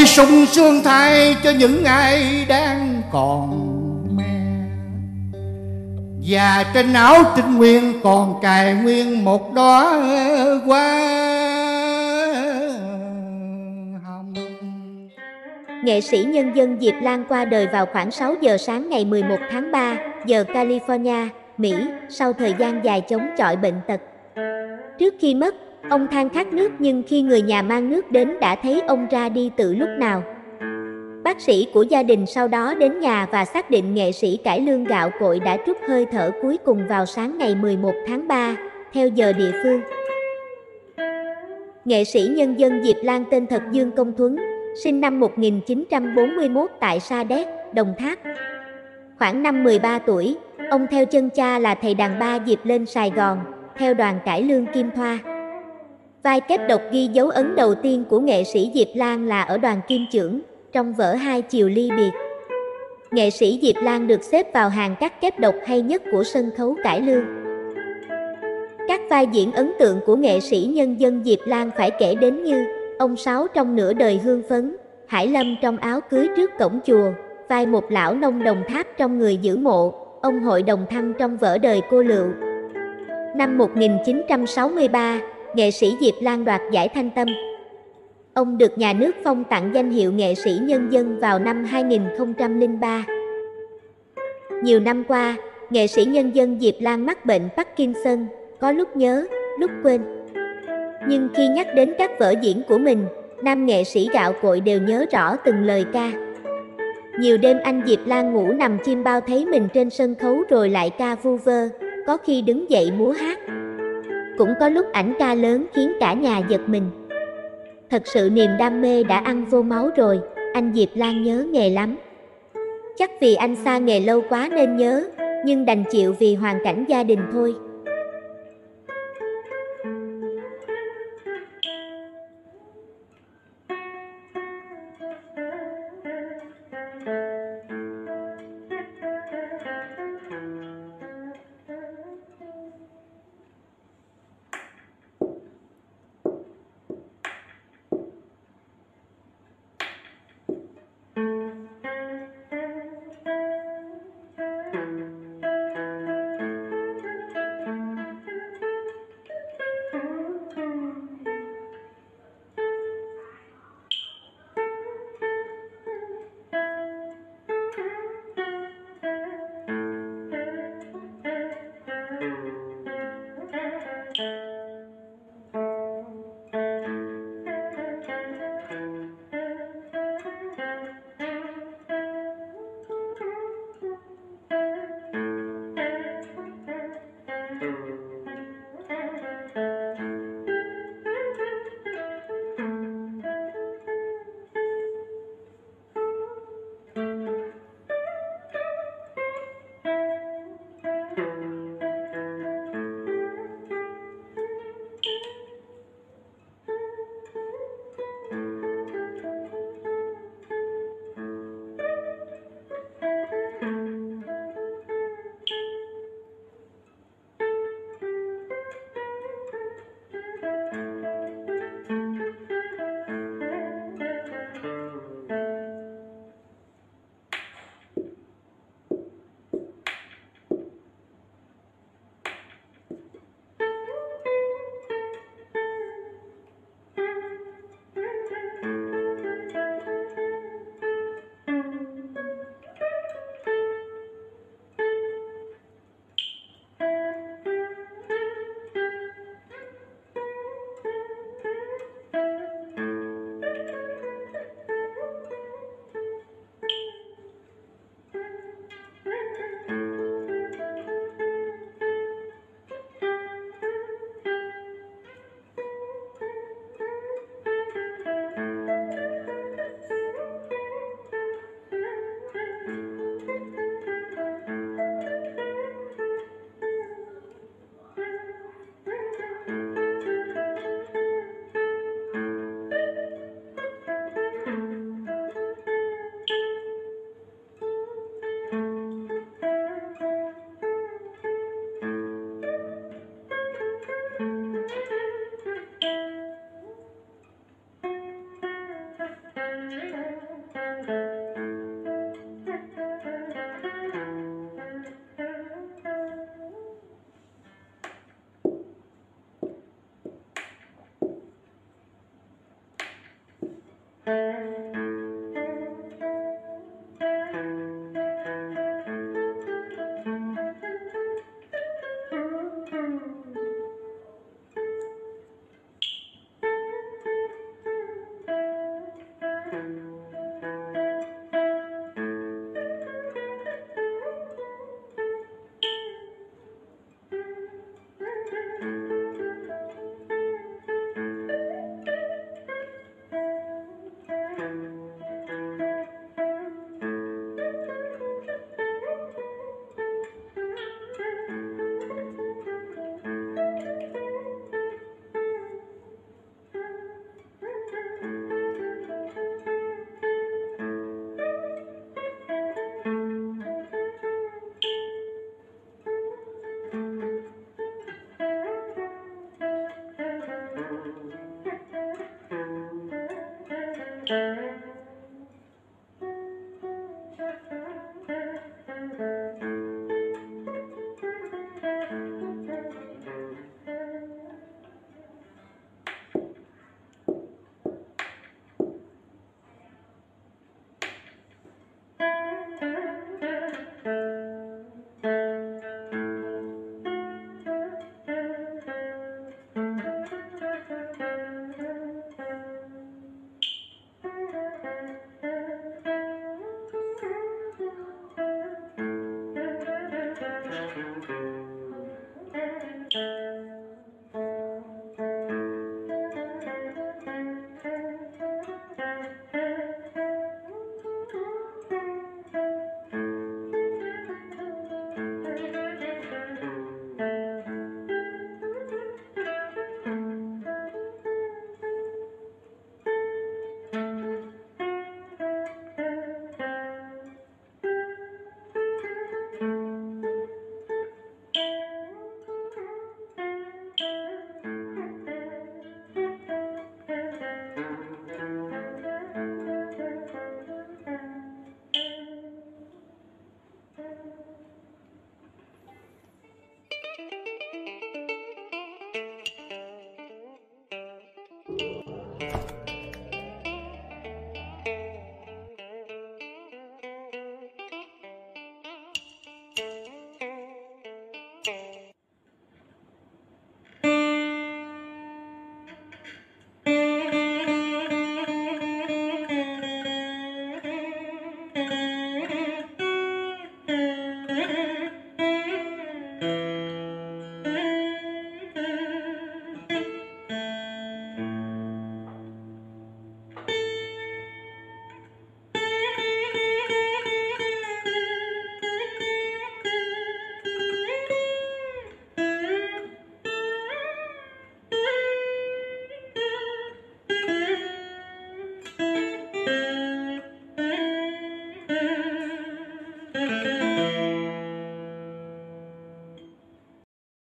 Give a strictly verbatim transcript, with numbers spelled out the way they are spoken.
sung sướng thay cho những ai đang còn mẹ. Và trên áo trinh nguyên còn cài nguyên một đóa hoa hồng. Nghệ sĩ nhân dân Diệp Lan qua đời vào khoảng sáu giờ sáng ngày mười một tháng ba, giờ California, Mỹ, sau thời gian dài chống chọi bệnh tật. Trước khi mất, ông than khát nước nhưng khi người nhà mang nước đến đã thấy ông ra đi từ lúc nào. Bác sĩ của gia đình sau đó đến nhà và xác định nghệ sĩ cải lương gạo cội đã trút hơi thở cuối cùng vào sáng ngày mười một tháng ba, theo giờ địa phương. Nghệ sĩ nhân dân Diệp Lan tên thật Dương Công Thuấn, sinh năm một nghìn chín trăm bốn mươi mốt tại Sa Đéc, Đồng Tháp. Khoảng năm mười ba tuổi, ông theo chân cha là thầy đàn ba Diệp lên Sài Gòn, theo đoàn cải lương Kim Thoa. Vai kép độc ghi dấu ấn đầu tiên của nghệ sĩ Diệp Lan là ở đoàn Kim Chưởng, trong vở Hai Chiều Ly Biệt. Nghệ sĩ Diệp Lan được xếp vào hàng các kép độc hay nhất của sân khấu cải lương. Các vai diễn ấn tượng của nghệ sĩ nhân dân Diệp Lan phải kể đến như ông Sáu trong Nửa Đời Hương Phấn, Hải Lâm trong Áo Cưới Trước Cổng Chùa, vai một lão nông Đồng Tháp trong Người Giữ Mộ, ông Hội Đồng Thăng trong vở Đời Cô Lựu. Năm một nghìn chín trăm sáu mươi ba, nghệ sĩ Diệp Lan đoạt giải Thanh Tâm. Ông được nhà nước phong tặng danh hiệu nghệ sĩ nhân dân vào năm hai nghìn không trăm lẻ ba. Nhiều năm qua, nghệ sĩ nhân dân Diệp Lan mắc bệnh Parkinson, có lúc nhớ, lúc quên. Nhưng khi nhắc đến các vở diễn của mình, nam nghệ sĩ gạo cội đều nhớ rõ từng lời ca. Nhiều đêm anh Diệp Lan ngủ nằm chim bao thấy mình trên sân khấu rồi lại ca vu vơ, có khi đứng dậy múa hát. Cũng có lúc ảnh ca lớn khiến cả nhà giật mình. Thật sự niềm đam mê đã ăn vô máu rồi, anh Diệp Lan nhớ nghề lắm. Chắc vì anh xa nghề lâu quá nên nhớ, nhưng đành chịu vì hoàn cảnh gia đình thôi. Thank you.